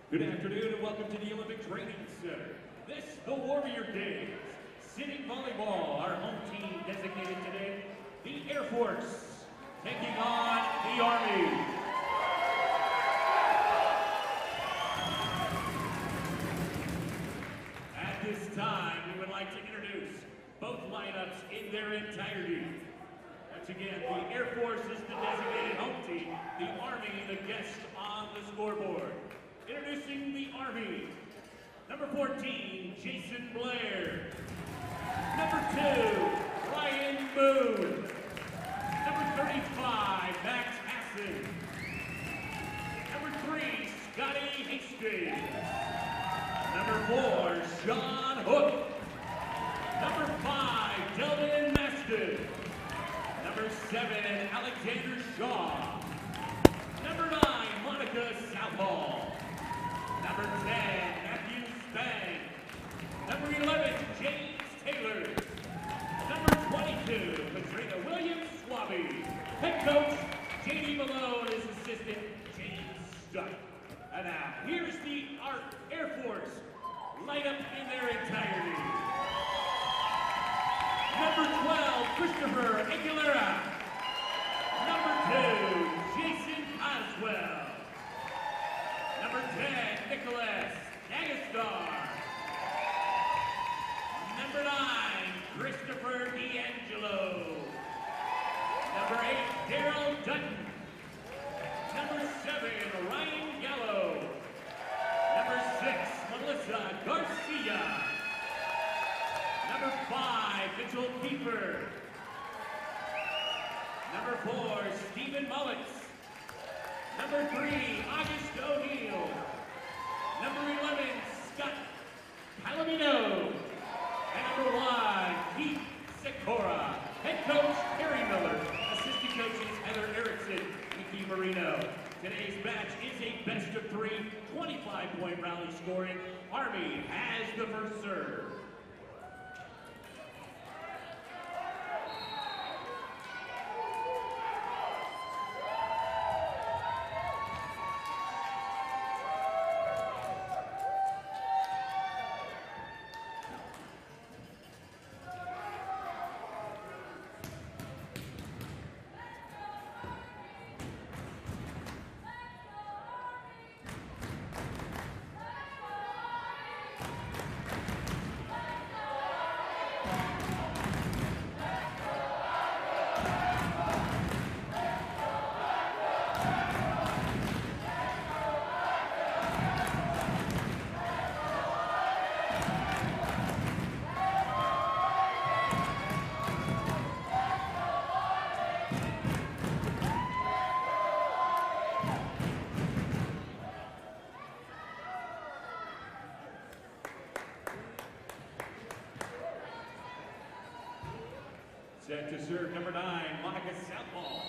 Good afternoon and welcome to the Olympic Training Center. This, the Warrior Games. Sitting Volleyball, our home team designated today, the Air Force, taking on the Army. At this time, we would like to introduce both lineups in their entirety. Once again, the Air Force is the designated home team, the Army the guest on the scoreboard. Introducing the Army, number 14, Jason Blair. Number 2, Ryan Boone. Number 35, Max Hassan. Number 3, Scotty Hastings. Number 4, Sean Hook. Number 5, Delvin Maston. Number 7, Alexander Shaw. Number 9, Monica Southall. Number 10, Matthew Spang. Number 11, James Taylor. Number 22, Katrina Williams-Swaby. Head coach, J.D. Malone, his assistant, James Stuck. And now, here's the Air Force lineup in their entirety. Number 12, Christopher Aguilera. Number 2, Jason Oswell. Number 10, Nicholas Nagastar. Number 9, Christopher D'Angelo. Number 8, Daryl Dutton. Number 7, Ryan Gallo. Number 6, Melissa Garcia. Number 5, Mitchell Kiefer. Number 4, Stephen Mullins. Number 3, August O'Neill. Number 11, Scott Palomino. And number 1, Keith Sikora. Head coach, Terry Miller. Assistant coaches, Heather Erickson, Nikki Marino. Today's match is a best of 3, 25-point rally scoring. Army has the first serve. Set to serve, number 9, Monica Southall.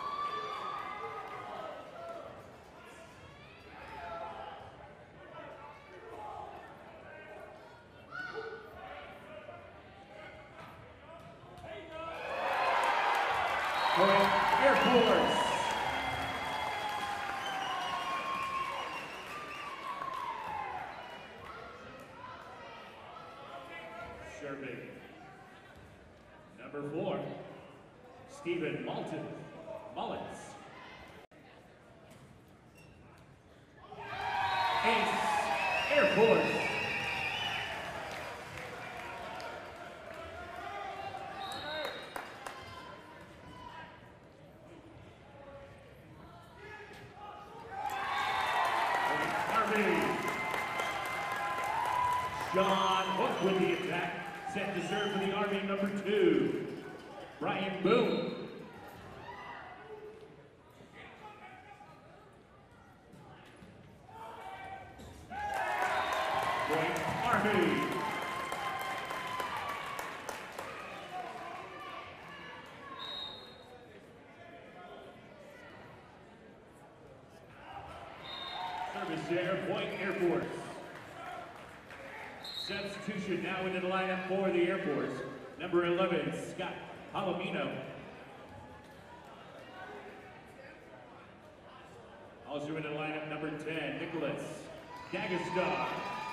For Air Force. Serving. Number 4, Stephen Mullins. Ace, Air Force. Army. Sean Hook with the attack. Set to serve for the Army, number 2, Brian Boone. Point, Army. Service there, point, Air Force. Substitution now into the lineup for the Air Force. Number 11, Scott Palomino. Also in the lineup, number 10, Nicholas Dagestar.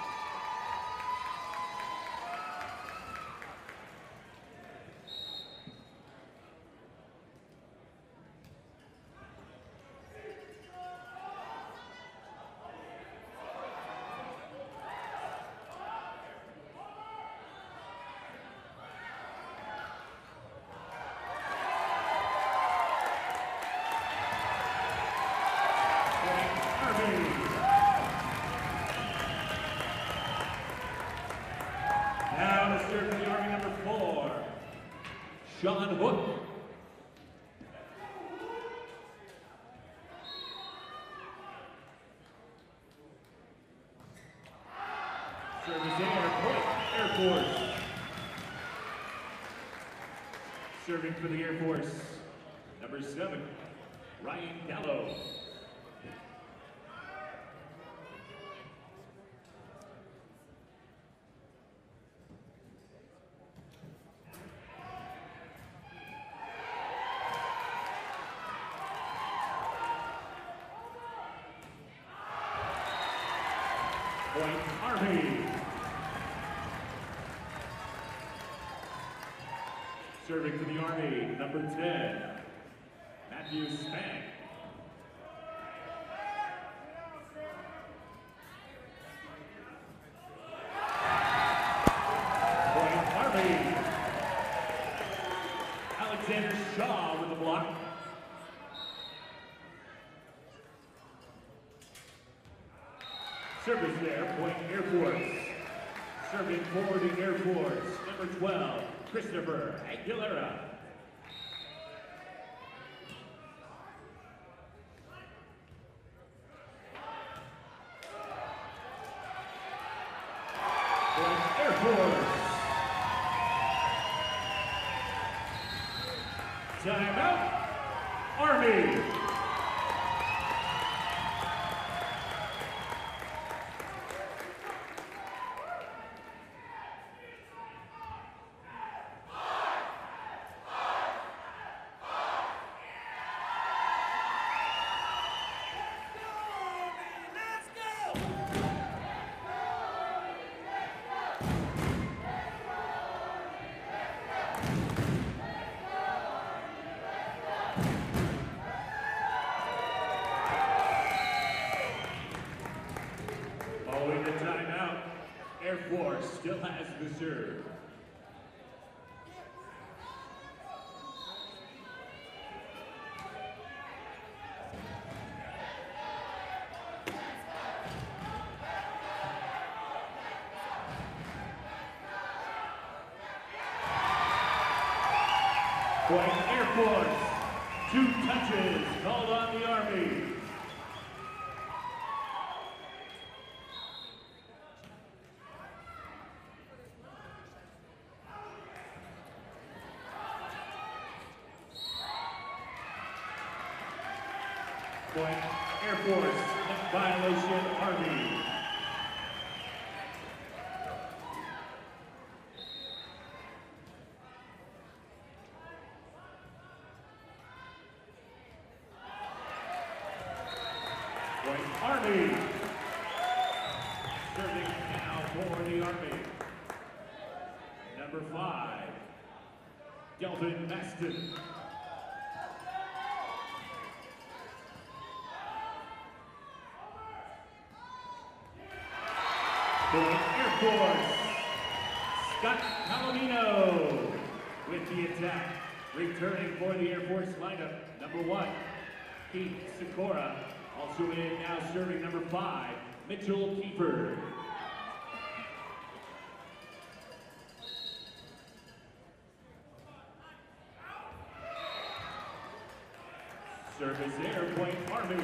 Now to serve for the Army number 4, Sean Hook. Service air, point, Air Force. Serving for the Air Force, number 7, Ryan Gallo. Point Army. Serving for the Army, number 10, Matthew Spank. Point Army. Alexander Shaw with the block. Service there, point Air Force. Serving for the Air Force, number 12, Christopher Aguilera. Point Air Force. Timeout, Army. Following the timeout, Air Force still has the serve. Point Air Force, 2 touches called on the Army. Point Air Force, net violation, Army. Point Army. Serving now for the Army, number 5, Delvin Maston. Point Air Force, Scott Palomino with the attack. Returning for the Air Force lineup, number 1, Keith Sikora. Also in now serving number 5, Mitchell Kiefer. Service air, point Army.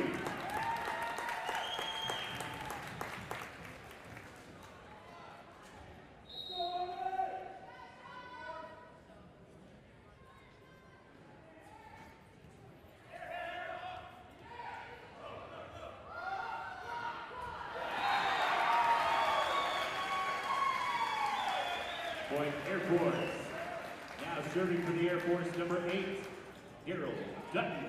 Point Air Force. Now serving for the Air Force, number 8, Daryl Dutton.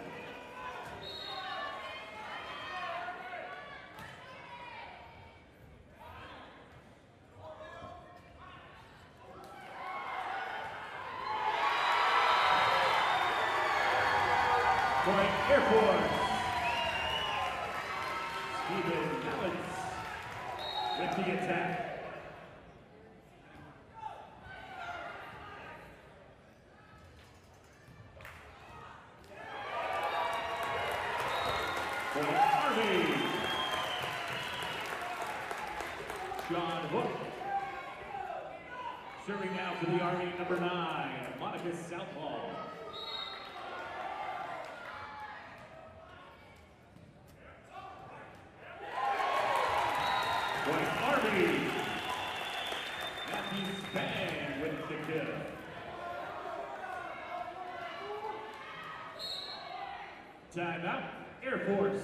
Air Force, Stephen Balance with the attack. Point Army, Sean Hook. Serving now for the Army, number 9, Monica Southall. Point Army, Matthew Span with the kill. Timeout, Air Force.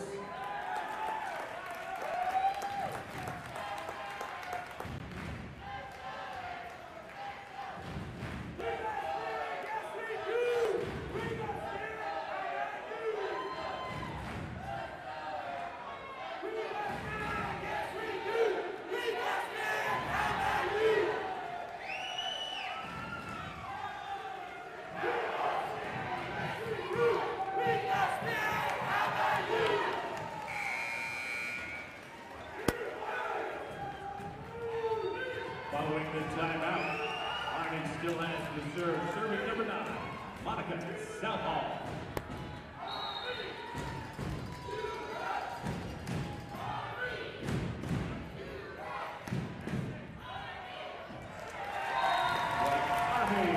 Following the timeout, Army still has to serve. Serving number 9, Monica Southall. Army.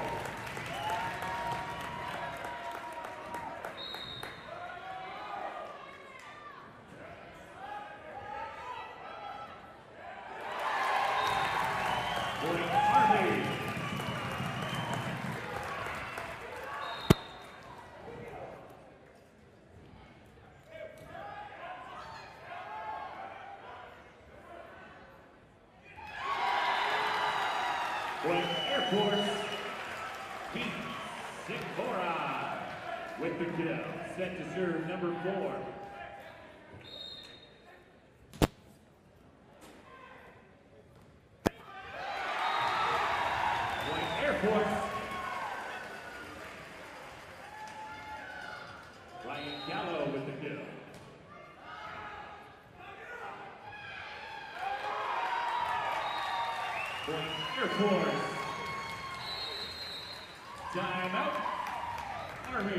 Point Air Force, Pete Sikora with the kill. Set to serve number 4. Point Air Force, Ryan Gallo with the kill. Point Air Force. Timeout, Army.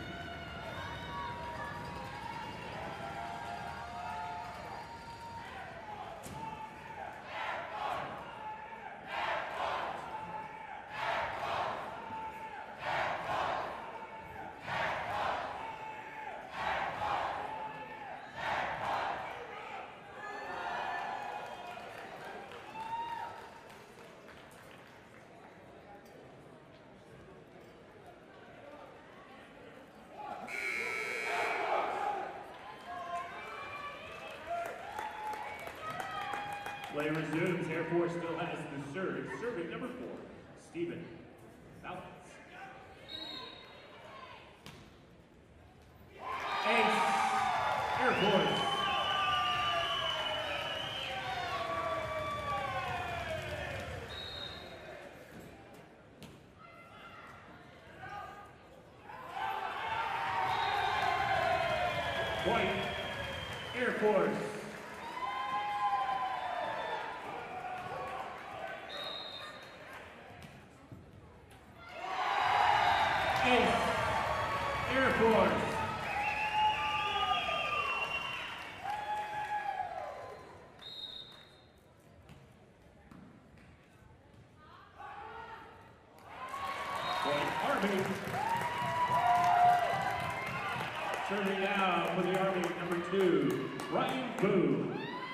Play resumes. Air Force still has the serve. Serving number 4, Stephen Balance. Ace, Air Force. Point, Air Force. Ace, Air Force. Point Army. Serving now for the Army, number 2, Ryan Boo.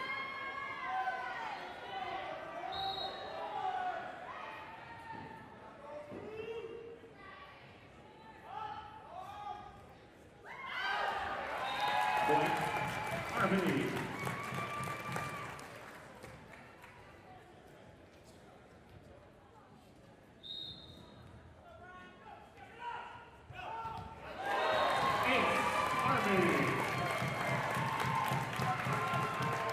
Point Army. Ace, Army.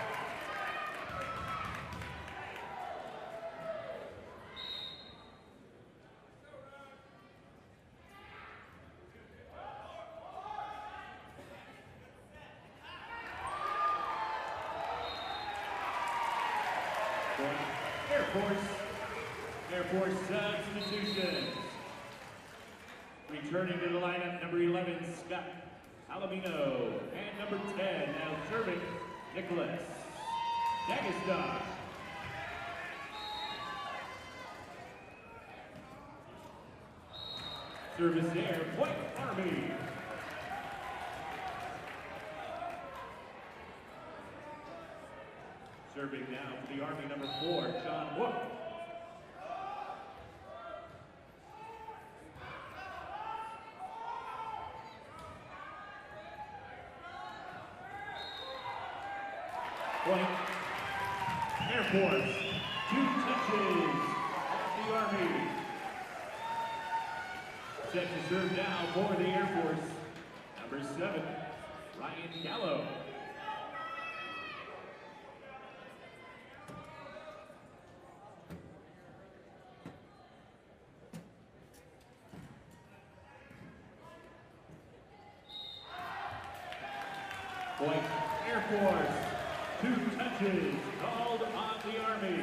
Air Force substitutions. Returning to the lineup, number 11, Scott Palomino, and number 10, now serving, Nicholas Dagestan. Service air, point Army. Serving now for the Army, number 4, John Wook. Point, Air Force, 2 touches off the Army. Set to serve now for the Air Force, number 7, Ryan Gallo. Point, Air Force, 2 touches called on the Army.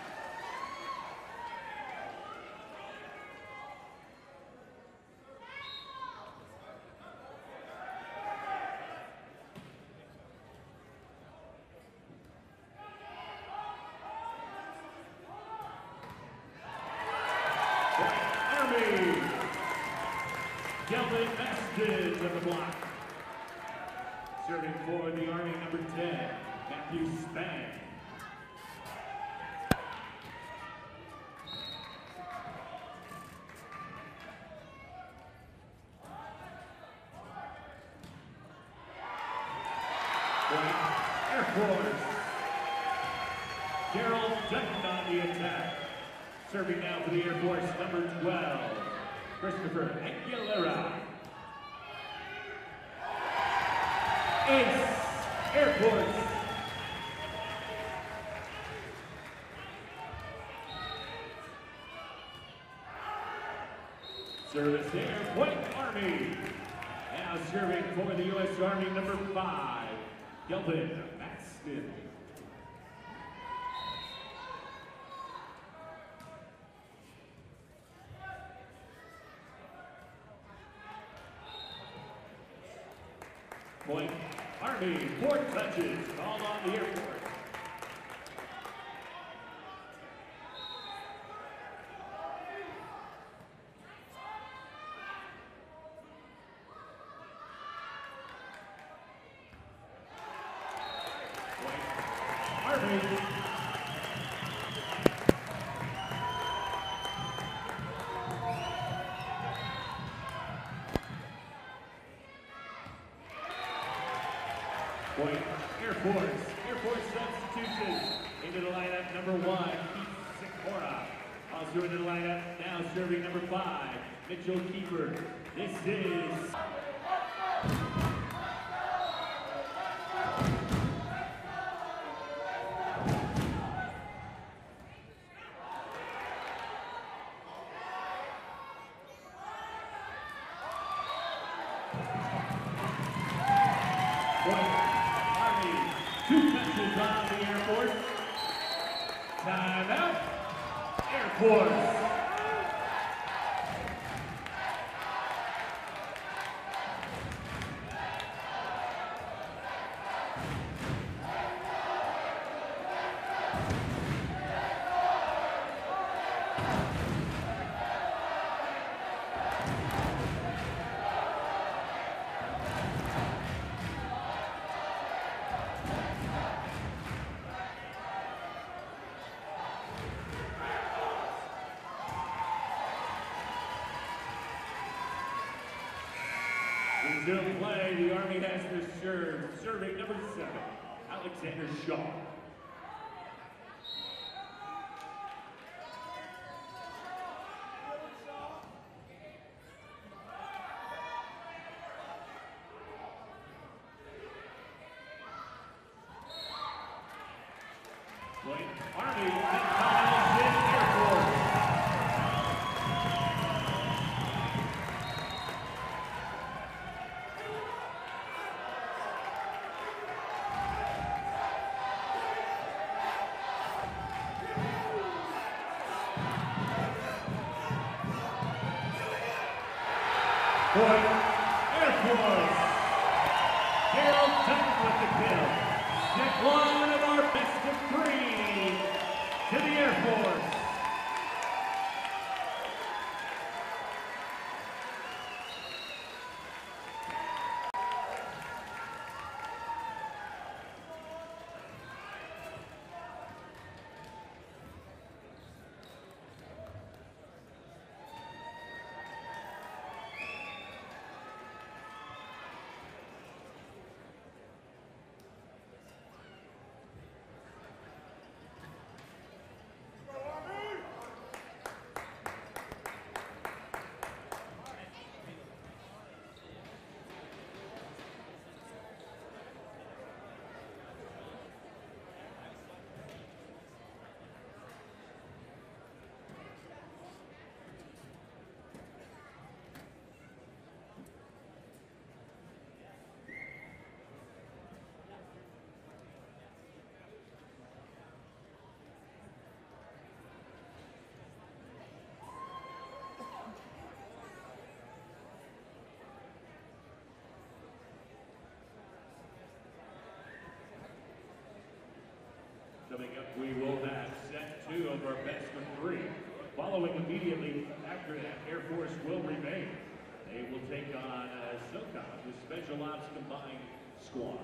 Army, Kelvin Masters on the block. Serving for the Army, number 10, Matthew Spang. Point, Air Force, Gerald Dutton on the attack. Serving now for the Air Force, number 12, Christopher Aguilera. Ace, Air Force. Service air, point Army. Now serving for the U.S. Army, number 5, Kelvin Maxton. Point, Army, 4 touches, called on the Air Force. Point, Army. Point, Air Force substitutions into the lineup, number 1, Keith Sikora. Also into the lineup, now serving number 5, Mitchell Keeper. This is... Army, 2 touches on the Air Force. Timeout, Air Force. Still play, the Army has to serve. Serving number 7, Alexander Shaw. Point, Army, Air Force. Point, Air Force. Gerald Tutton with the kill. Set one of our best of three to the Air Force. Coming up, we will have set two of our best of three. Following immediately after that, Air Force will remain. They will take on SOCOM, the Special Ops Combined Squad.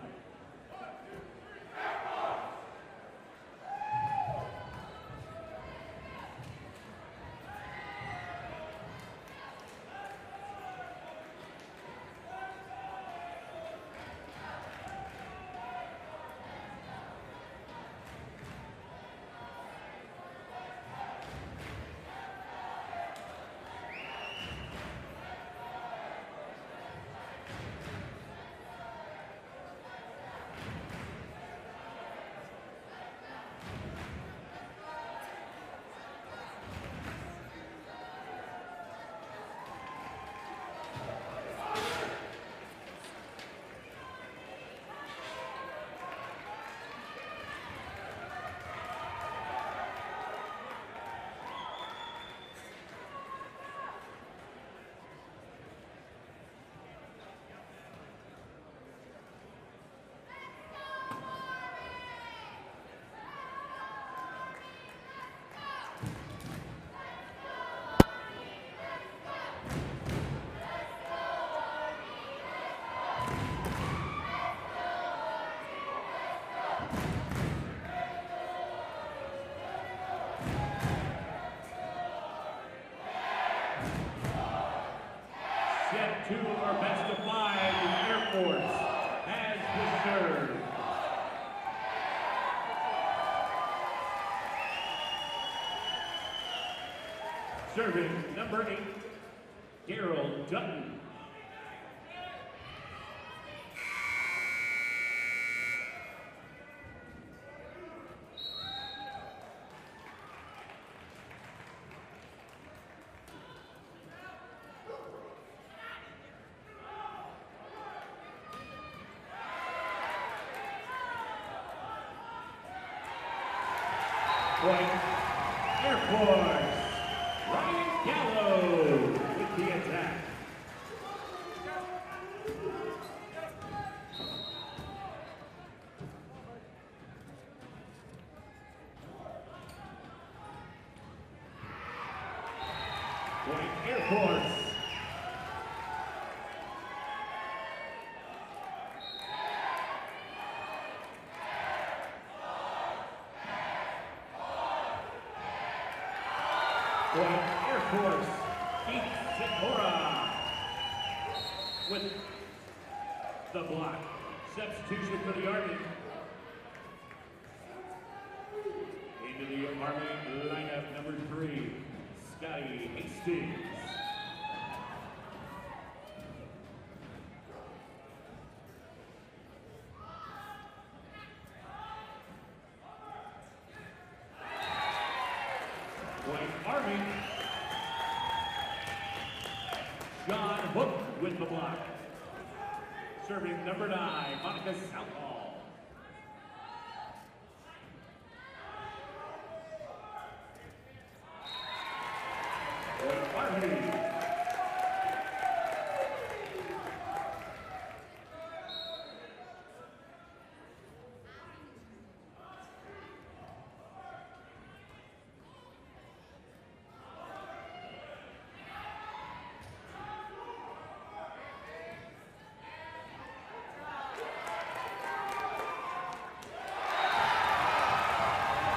Set two of our best of five, the Air Force has the serve. Serving number 8, Gerald Dutton. Point, Air Force, Ryan Gallo with the attack. Point, Air Force. Point, Air Force, Keith Sikora with the block. Substitution for the Army. Into the Army lineup, number 3, Scotty Hastings. Point, Army. John Hook with the block. Serving number 9, Monica Southall. Point, Army.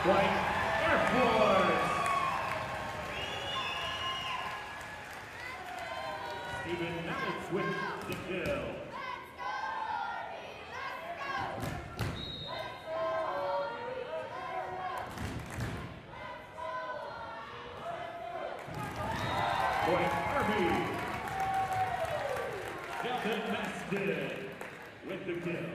Point Air Force. Stephen Mallets with the kill. Point Army. Kelvin Maston with the kill.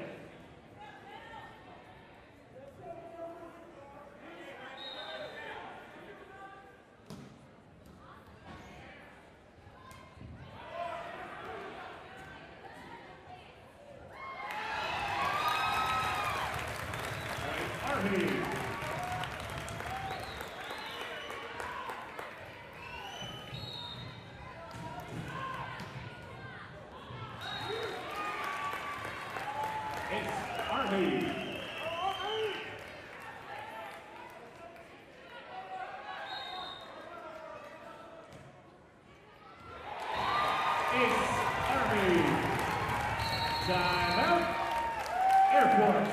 Timeout, Air Force.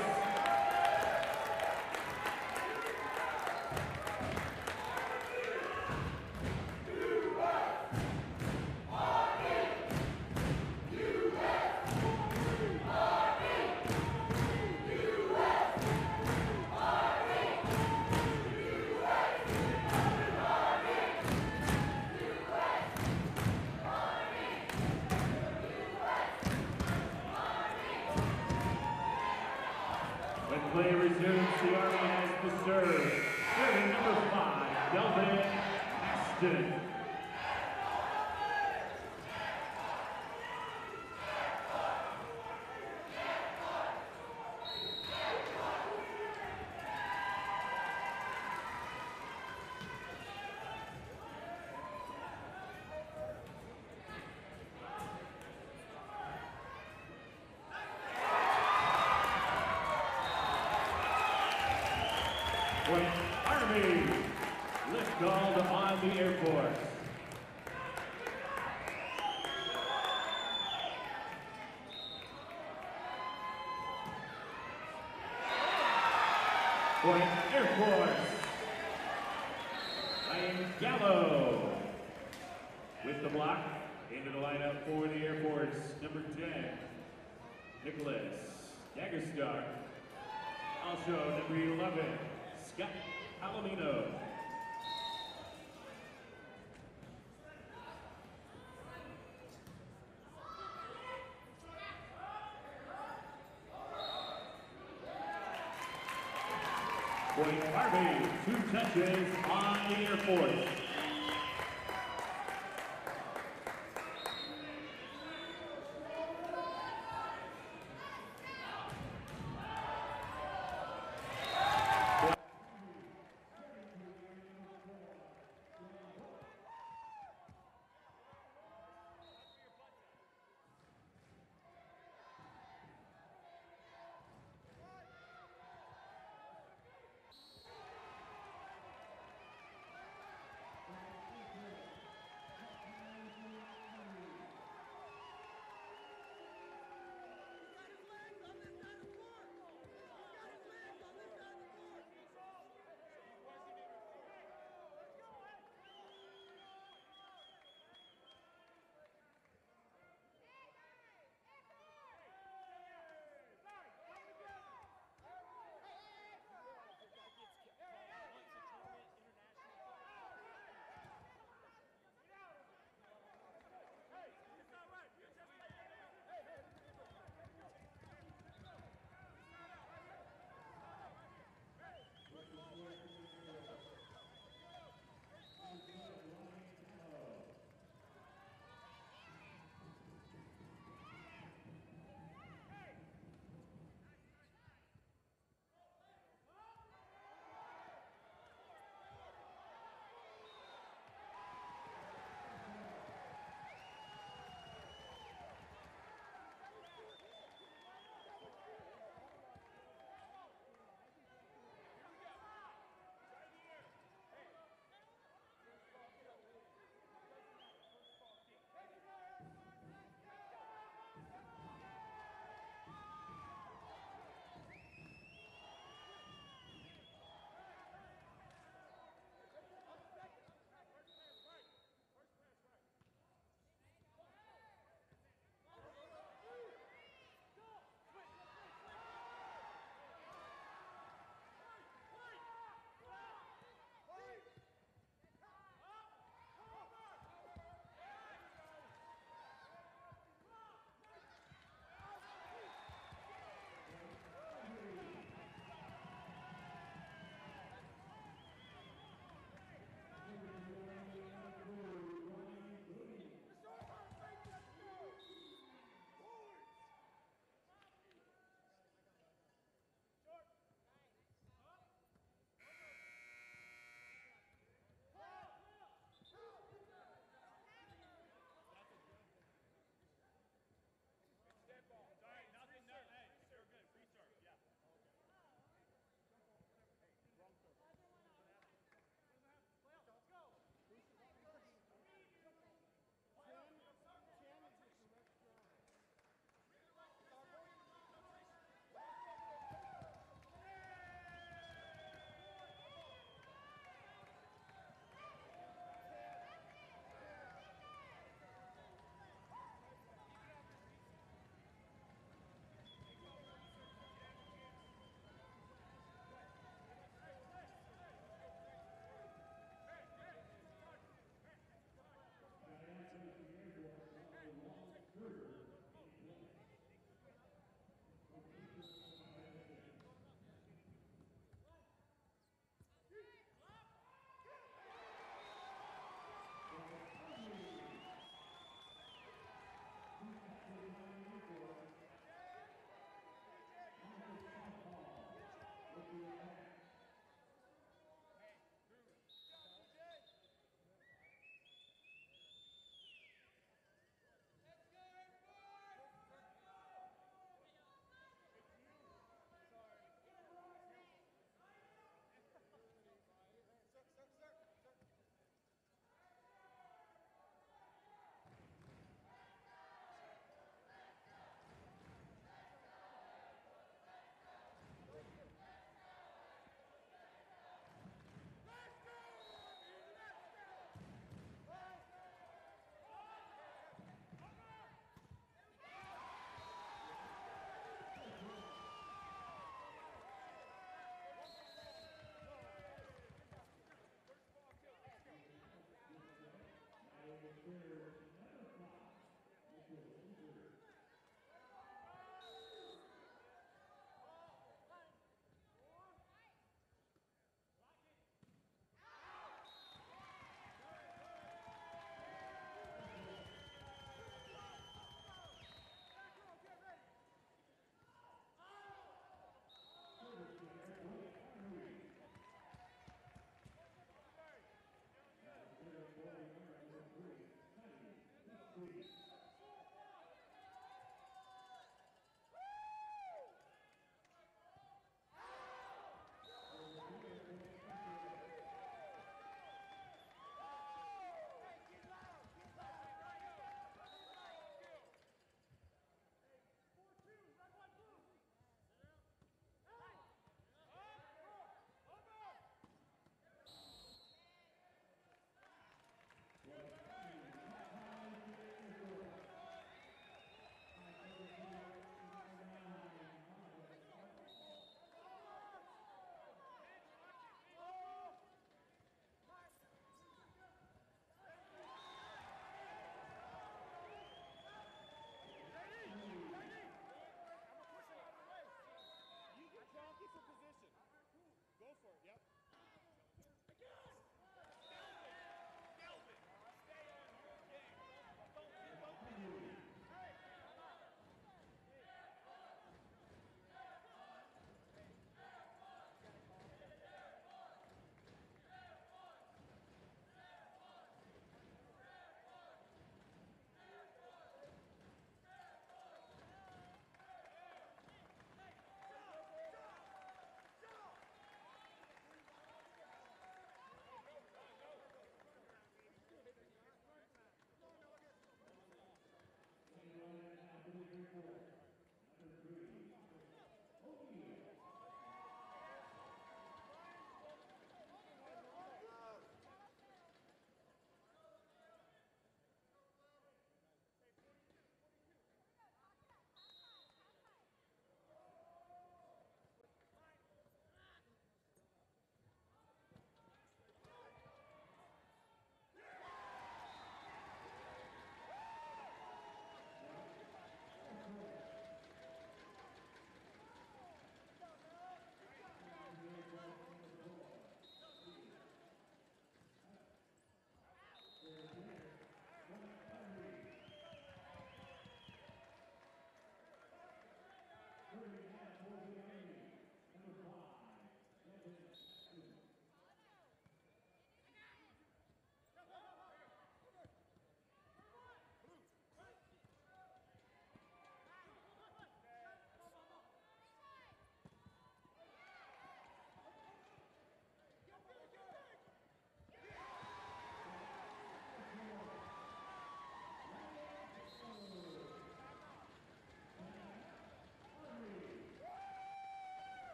Play resumes. The Army has the serve. Serving number 5, Kelvin Maston. Point Army. Lift called on the Air Force. Point Air Force. Ryan Gallo with the block. Into the lineup for the Air Force, number 10, Nicholas Daggerstar. Also, number 11, Scott Palomino. Point Harvey, 2 touches on the Air Force.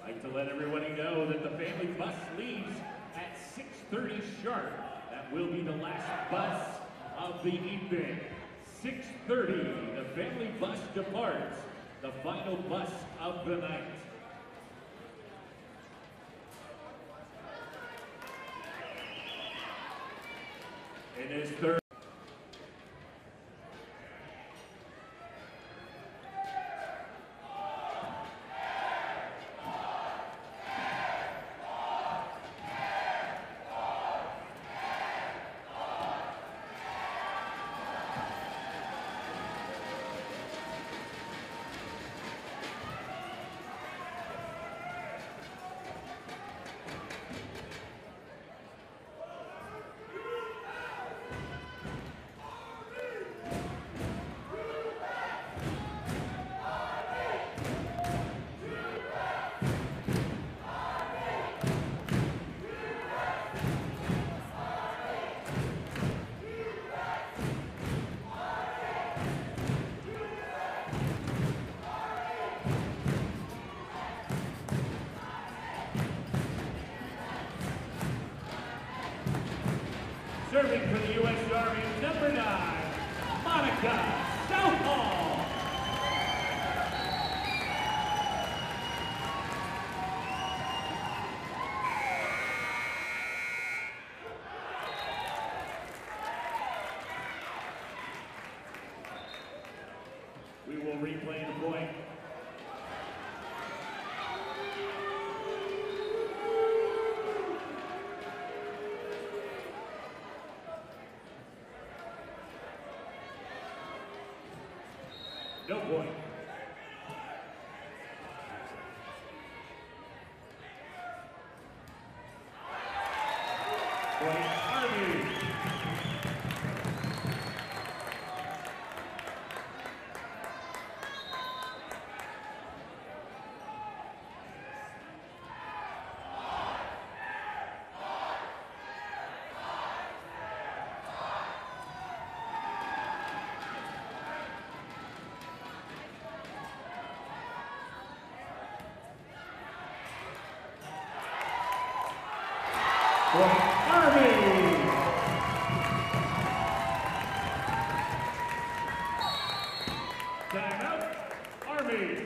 I'd like to let everybody know that the family bus leaves at 6:30 sharp. That will be the last bus of the evening. 6:30, the family bus departs, the final bus of the night. In his third. Serving for the U.S. Army, number 9, Monica Southall. We will replay the point. No point. Point Army. Point Army. Timeout, Army.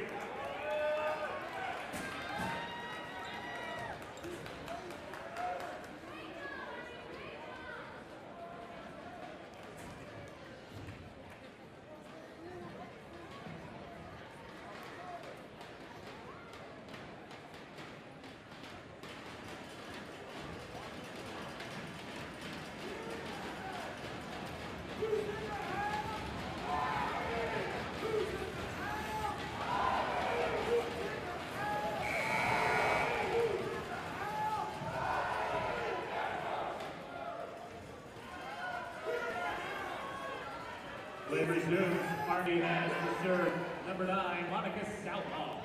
Play resumes. Army has to serve. Number 9, Monica Southall.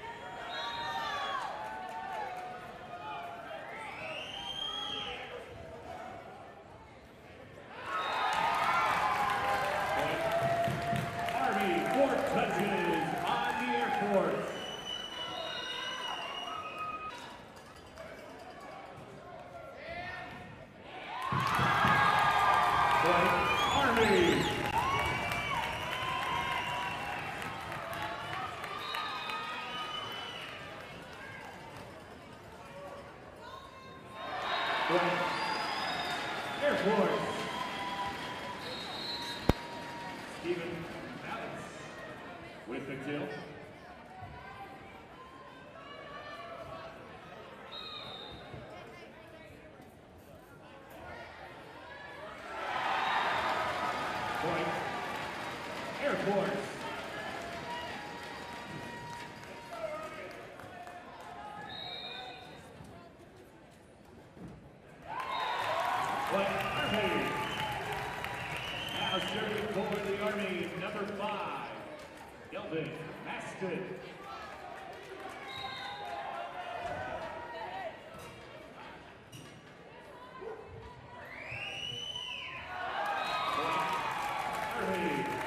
Army, 4 touches on the Air Force. Army. Air Force. Stephen Alex with the kill. Point. Air Force. Point Army. Now serving for the Army, number 5, Gelvin Maston. Point Army.